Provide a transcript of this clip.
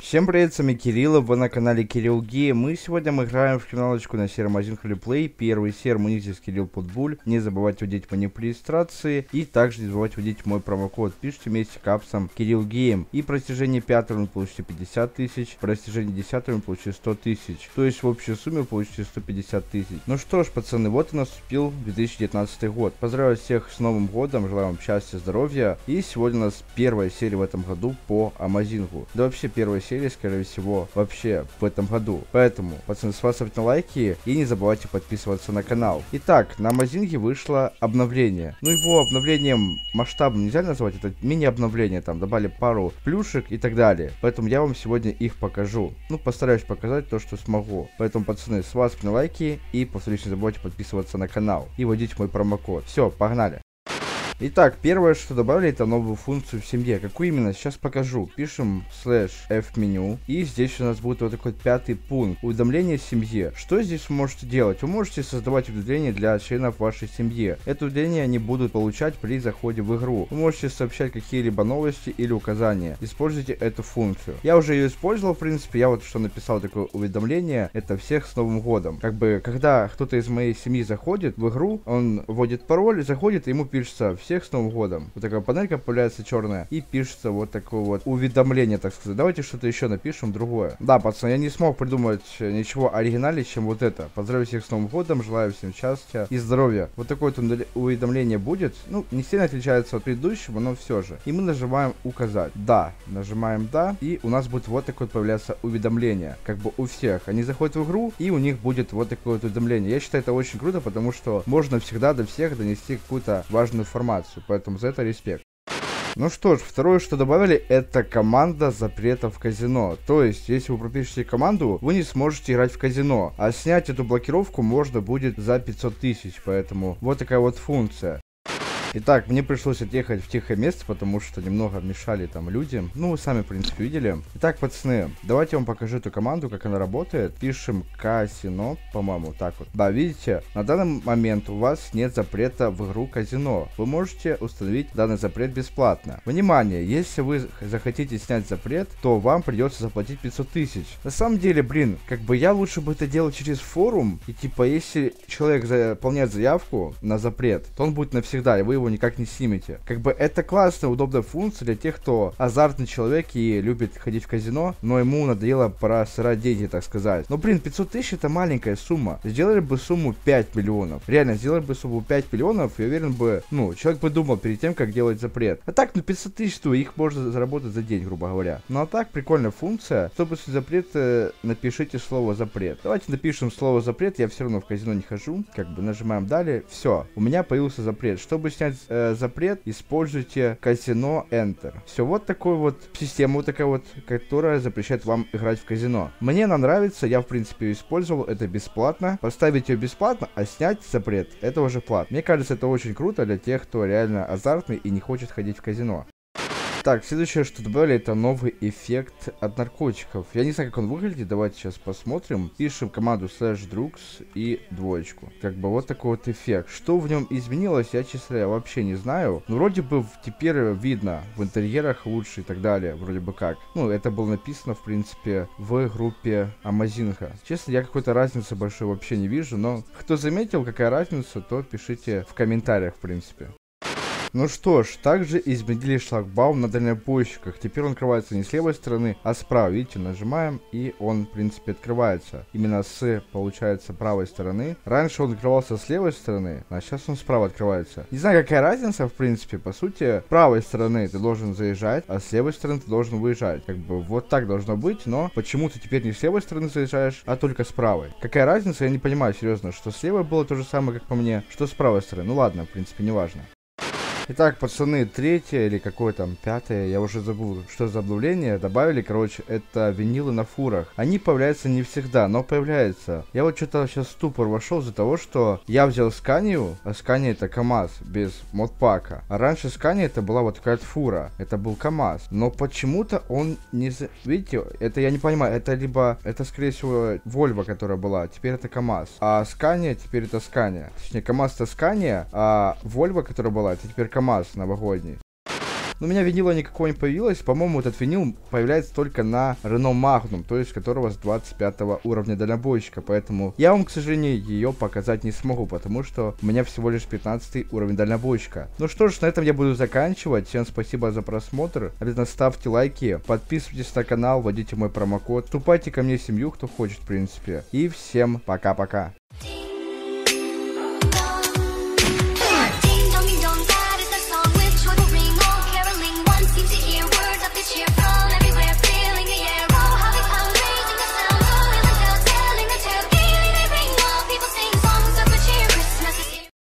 Всем привет, с вами Кирилл, вы на канале Кирилл Гейм. Мы сегодня играем в финалочку на сервере Amazing Play. Первый сервер, мы здесь Кирилл Путбуль. Не забывайте вводить манипуляции и также не забывайте вводить мой промокод. Пишите вместе капсом Кирилл Гейм. И при достижении 5 вы получите 50 тысяч, при достижении 10 вы получите 100 тысяч. То есть в общей сумме вы получите 150 тысяч. Ну что ж, пацаны, вот и наступил 2019 год. Поздравляю всех с Новым годом, желаю вам счастья, здоровья. И сегодня у нас первая серия в этом году по Амазингу. Да вообще первая серия, скорее всего, вообще в этом году. Поэтому, пацаны, ставьте лайки и не забывайте подписываться на канал. Итак, на Амазинге вышло обновление. Ну, его обновлением масштабом нельзя назвать, это мини-обновление, там добавили пару плюшек и так далее. Поэтому я вам сегодня их покажу. Ну, постараюсь показать то, что смогу. Поэтому, пацаны, ставьте лайки и, повторюсь, не забывайте подписываться на канал и вводить мой промокод. Все, погнали. Итак, первое, что добавили, это новую функцию в семье. Какую именно? Сейчас покажу. Пишем /f меню. И здесь у нас будет вот такой пятый пункт. Уведомления семье. Что здесь вы можете делать? Вы можете создавать уведомления для членов вашей семьи. Это уведомления они будут получать при заходе в игру. Вы можете сообщать какие-либо новости или указания. Используйте эту функцию. Я уже ее использовал, в принципе. Я вот что написал такое уведомление. Это всех с Новым годом. Как бы, когда кто-то из моей семьи заходит в игру, он вводит пароль, заходит, и ему пишется всех с Новым годом. Вот такая панелька появляется черная и пишется вот такое вот уведомление, так сказать. Давайте что-то еще напишем другое. Да, пацаны, я не смог придумать ничего оригинальнее, чем вот это. Поздравляю всех с Новым годом, желаю всем счастья и здоровья. Вот такое вот уведомление будет. Ну, не сильно отличается от предыдущего, но все же. И мы нажимаем указать. Да, нажимаем да, и у нас будет вот такое вот появляться уведомление. Как бы у всех. Они заходят в игру, и у них будет вот такое вот уведомление. Я считаю это очень круто, потому что можно всегда до всех донести какую-то важную информацию. Поэтому за это респект. Ну что ж, второе, что добавили, это команда запретов казино. То есть, если вы пропишете команду, вы не сможете играть в казино. А снять эту блокировку можно будет за 500 тысяч. Поэтому вот такая вот функция. Итак, мне пришлось отъехать в тихое место, потому что немного мешали там люди. Ну, вы сами, в принципе, видели. Итак, пацаны, давайте я вам покажу эту команду, как она работает. Пишем казино, по-моему, так вот. Да, видите, на данный момент у вас нет запрета в игру казино. Вы можете установить данный запрет бесплатно. Внимание, если вы захотите снять запрет, то вам придется заплатить 500 тысяч. На самом деле, блин, как бы я лучше бы это делал через форум. И типа, если человек заполняет заявку на запрет, то он будет навсегда, и вы его никак не снимете. Как бы это классная, удобная функция для тех, кто азартный человек и любит ходить в казино, но ему надоело просрать деньги, так сказать. Но, блин, 500 тысяч это маленькая сумма. Сделали бы сумму 5 миллионов. Реально, сделали бы сумму 5 миллионов, я уверен бы, ну, человек бы думал перед тем, как делать запрет. А так, ну, 500 тысяч, то их можно заработать за день, грубо говоря. Ну, а так, прикольная функция. Чтобы снять запрет, напишите слово запрет. Давайте напишем слово запрет, я все равно в казино не хожу. Как бы нажимаем далее. Все, у меня появился запрет. Чтобы снять запрет, используйте казино Enter. Все, вот такой вот система, вот такая вот, которая запрещает вам играть в казино. Мне она нравится, я в принципе ее использовал, это бесплатно. Поставить ее бесплатно, а снять запрет, это уже платно. Мне кажется, это очень круто для тех, кто реально азартный и не хочет ходить в казино. Так, следующее, что добавили, это новый эффект от наркотиков. Я не знаю, как он выглядит, давайте сейчас посмотрим. Пишем команду /drugs и двоечку. Как бы вот такой вот эффект. Что в нем изменилось, я, честно говоря, вообще не знаю. Но вроде бы теперь видно в интерьерах лучше и так далее, вроде бы как. Ну, это было написано, в принципе, в группе Амазинга. Честно, я какой-то разницы большой вообще не вижу, но кто заметил, какая разница, то пишите в комментариях, в принципе. Ну что ж, также изменили шлагбаум на дальнобойщиках. Теперь он открывается не с левой стороны, а справа. Видите, нажимаем, и он, в принципе, открывается. Именно с, получается, правой стороны. Раньше он открывался с левой стороны, а сейчас он справа открывается. Не знаю, какая разница, в принципе. По сути, с правой стороны ты должен заезжать, а с левой стороны ты должен выезжать. Как бы вот так должно быть, но почему-то теперь не с левой стороны заезжаешь, а только с правой. Какая разница, я не понимаю, серьезно, что с левой было то же самое, как по мне, что с правой стороны. Ну ладно, в принципе, не важно. Итак, пацаны, третье или какое там, пятое, я уже забыл, что за обновление добавили, короче, это винилы на фурах. Они появляются не всегда, но появляются. Я вот что-то сейчас в ступор вошел из-за того, что я взял Сканию, а Скания это КамАЗ, без модпака. А раньше Скания это была вот такая фура, это был КамАЗ. Но почему-то он не... Видите, это я не понимаю, это либо, это скорее всего Volvo, которая была, теперь это КамАЗ. А Скания теперь это Скания. Точнее, КамАЗ это Скания, а Volvo, которая была, это теперь КамАЗ новогодний. Но у меня винила никакого не появилось. По-моему, этот винил появляется только на Renault Magnum, то есть которого с 25 уровня дальнобойщика. Поэтому я вам, к сожалению, ее показать не смогу, потому что у меня всего лишь 15 уровень дальнобойщика. Ну что ж, на этом я буду заканчивать. Всем спасибо за просмотр. Обязательно ставьте лайки, подписывайтесь на канал, вводите мой промокод, вступайте ко мне в семью, кто хочет, в принципе. И всем пока-пока.